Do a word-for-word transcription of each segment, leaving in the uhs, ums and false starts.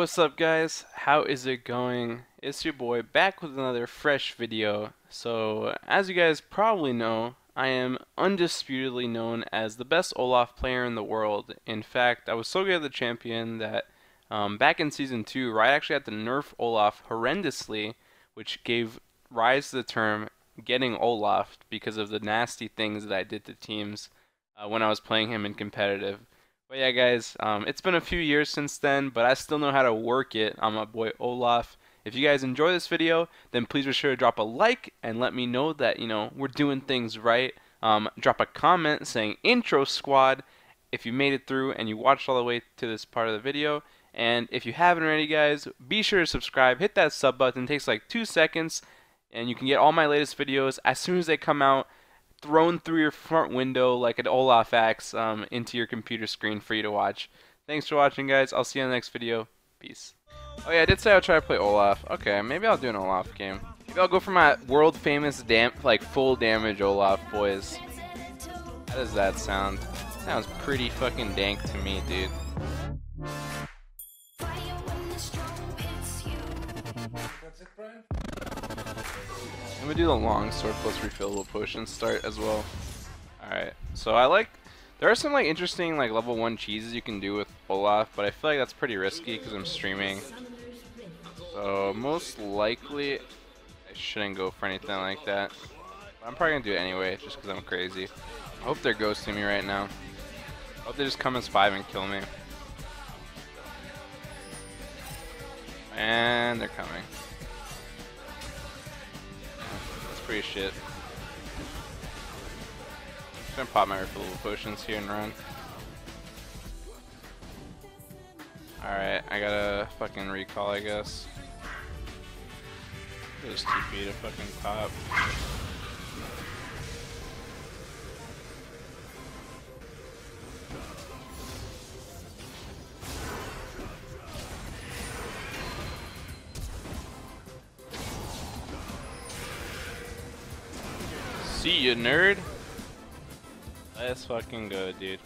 what's up guys? How is it going? It's your boy back with another fresh video. So, as you guys probably know, I am undisputedly known as the best Olaf player in the world. In fact, I was so good at the champion that um, back in Season two, Riot actually had to nerf Olaf horrendously, which gave rise to the term getting Olaf because of the nasty things that I did to teams uh, when I was playing him in competitive. But yeah, guys, um, it's been a few years since then, but I still know how to work it on my boy Olaf. If you guys enjoy this video, then please be sure to drop a like and let me know that, you know, we're doing things right. Um, drop a comment saying intro squad if you made it through and you watched all the way to this part of the video. And if you haven't already, guys, be sure to subscribe. Hit that sub button. It takes like two seconds, and you can get all my latest videos as soon as they come out, thrown through your front window like an Olaf axe um, into your computer screen for you to watch. Thanks for watching, guys. I'll see you in the next video. Peace. Oh yeah, I did say I'll try to play Olaf. Okay, maybe I'll do an Olaf game. Maybe I'll go for my world famous dam like full damage Olaf, boys. How does that sound? Sounds pretty fucking dank to me, dude. That's it, Brian? I'm gonna do the long sword plus refillable potion start as well. Alright, so I like, there are some like interesting like level one cheeses you can do with Olaf, but I feel like that's pretty risky because I'm streaming. So most likely I shouldn't go for anything like that. But I'm probably gonna do it anyway just because I'm crazy. I hope they're ghosting me right now. I hope they just come as five and kill me. And they're coming. Pretty shit. Just gonna pop my refillable potions here and run. Alright, I gotta fucking recall, I guess. There's T P to fucking pop. See you, nerd. Let's fucking go, dude.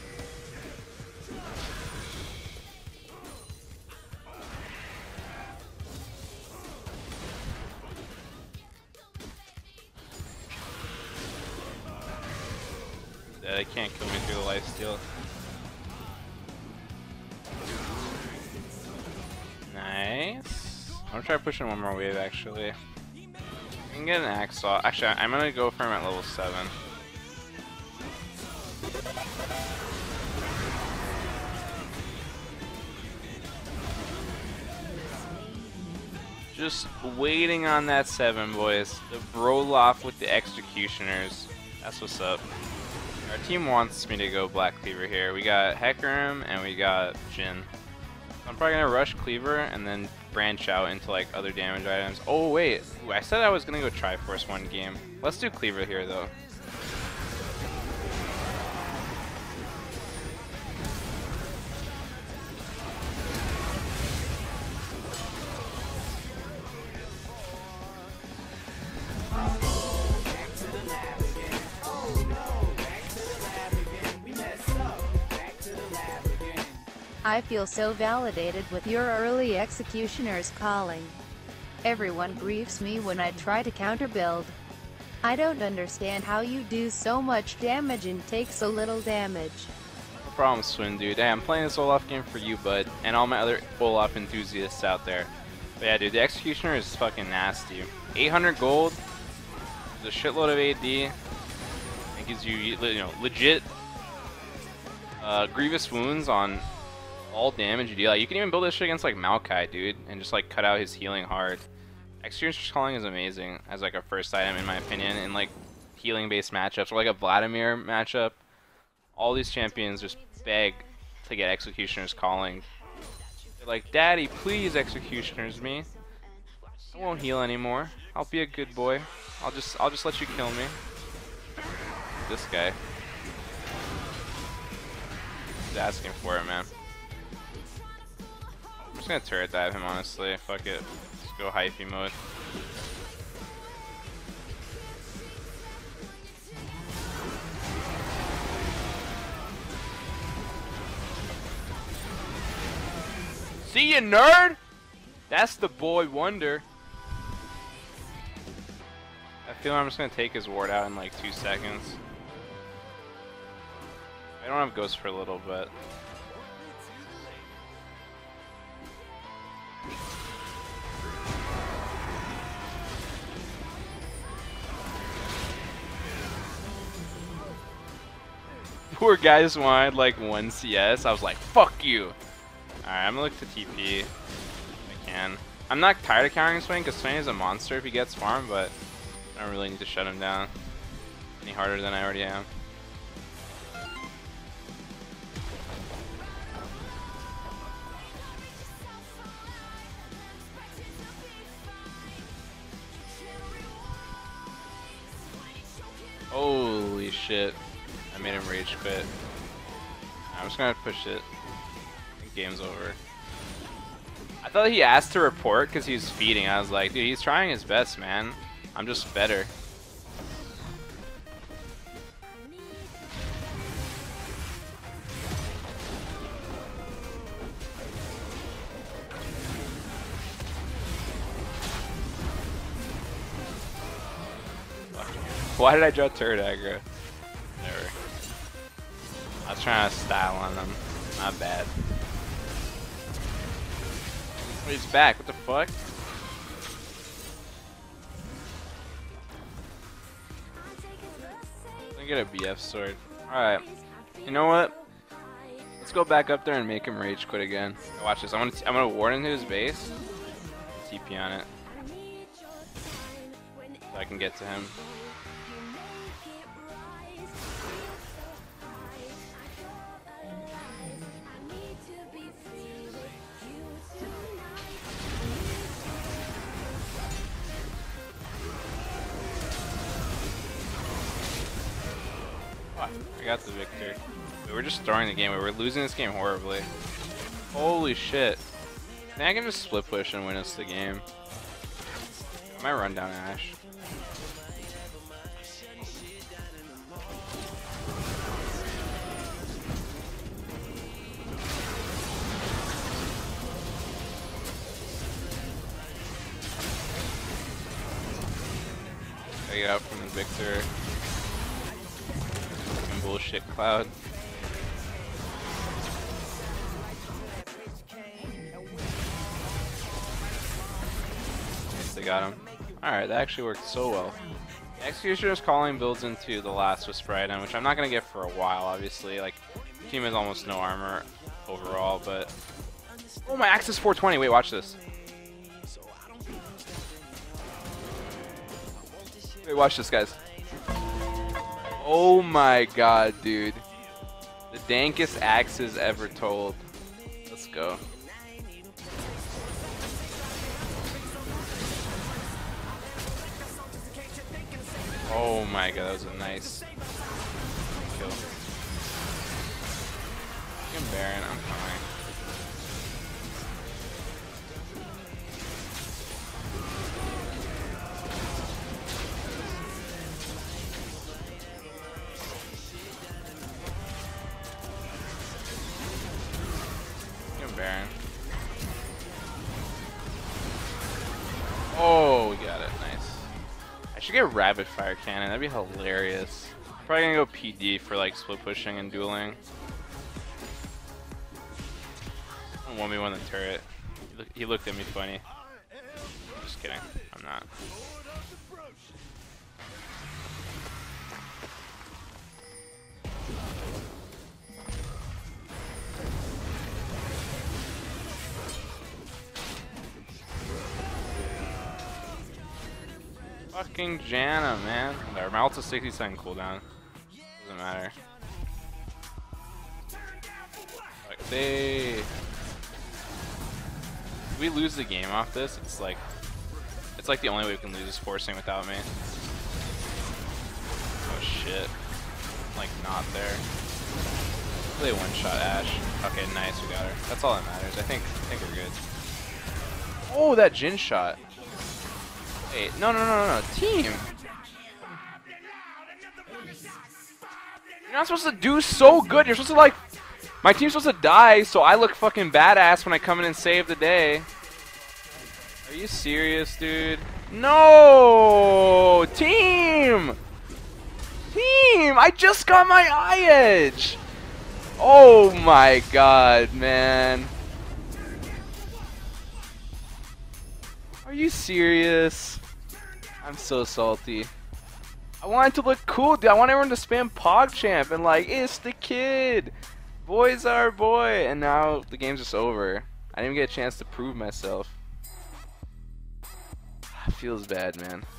They can't kill me through the lifesteal. Nice. I'm gonna try pushing one more wave, actually. I can get an axe off. Actually, I'm gonna go for him at level seven. Just waiting on that seven, boys. The Broloff with the Executioners. That's what's up. Our team wants me to go Black Cleaver here. We got Hecarim and we got Jhin. I'm probably gonna rush Cleaver and then branch out into like other damage items. Oh wait, Ooh, I said I was gonna go Triforce one game. Let's do Cleaver here though. I feel so validated with your early Executioner's calling. Everyone briefs me when I try to counter build. I don't understand how you do so much damage and take so little damage. No problem, Swin, dude. Hey, I'm playing this Olaf game for you, bud, and all my other Olaf enthusiasts out there. But yeah, dude, the Executioner is fucking nasty. eight hundred gold, there's a shitload of A D. It gives you, you know, legit uh, grievous wounds on all damage you deal. Like, you can even build this shit against like Maokai, dude, and just like cut out his healing hard. Executioner's Calling is amazing as like a first item in my opinion in like healing based matchups or like a Vladimir matchup. All these champions just beg to get Executioner's Calling. They're like, Daddy, please Executioners me. I won't heal anymore. I'll be a good boy. I'll just I'll just let you kill me. This guy. He's asking for it, man. I'm just gonna turret dive him, honestly. Fuck it. Let's go hyphy mode. See ya, nerd! That's the boy wonder. I feel I'm just gonna take his ward out in like two seconds. I don't have Ghost for a little bit. Poor guy just wanted like one C S. I was like, fuck you. Alright, I'm gonna look to T P if I can. I'm not tired of countering Swain because Swain is a monster if he gets farm, but I don't really need to shut him down any harder than I already am. Holy shit. I made him rage quit. I'm just gonna push it. Game's over. I thought he asked to report because he was feeding. I was like, dude, he's trying his best, man. I'm just better. Why did I draw turret aggro? Never. I was trying to style on them. Not bad. Oh, he's back. What the fuck? Let me get a B F sword. Alright. You know what? Let's go back up there and make him rage quit again. Watch this. I'm gonna, I'm gonna ward into his base. T P on it. So I can get to him. I got the victor. We were just throwing the game. We were losing this game horribly. Holy shit. I think I can just split push and win us the game. I might run down Ashe. I get out from the victor. Bullshit cloud. Yes, they got him. Alright, that actually worked so well. Executioner's Calling builds into the last Whisper item, which I'm not gonna get for a while, obviously. Like, the team has almost no armor overall, but... Oh, my axe is four twenty! Wait, watch this. Wait, watch this, guys. Oh my god, dude. The dankest axes ever told. Let's go. Oh my god, that was a nice kill. You can Baron, I'm coming. Baron. Oh, we got it. Nice. I should get Rapid Fire Cannon. That'd be hilarious. Probably gonna go P D for like split pushing and dueling. one v one the turret. He, look, he looked at me funny. Just kidding. I'm not. Fucking Janna, man. There, my ult's a sixty second cooldown. Doesn't matter. Like they, if we lose the game off this, it's like, it's like the only way we can lose is forcing without me. Oh shit! I'm like not there. They one shot Ashe. Okay, nice, we got her. That's all that matters. I think, I think we're good. Oh, that Jhin shot. Wait, no, no, no, no, no, team! You're not supposed to do so good, you're supposed to like... My team's supposed to die, so I look fucking badass when I come in and save the day. Are you serious, dude? No! Team! Team! I just got my eye edge! Oh my god, man. Are you serious? I'm so salty. I want it to look cool, dude. I want everyone to spam PogChamp and like, it's the kid! Boy's our boy! And now the game's just over. I didn't even get a chance to prove myself. Feels bad, man.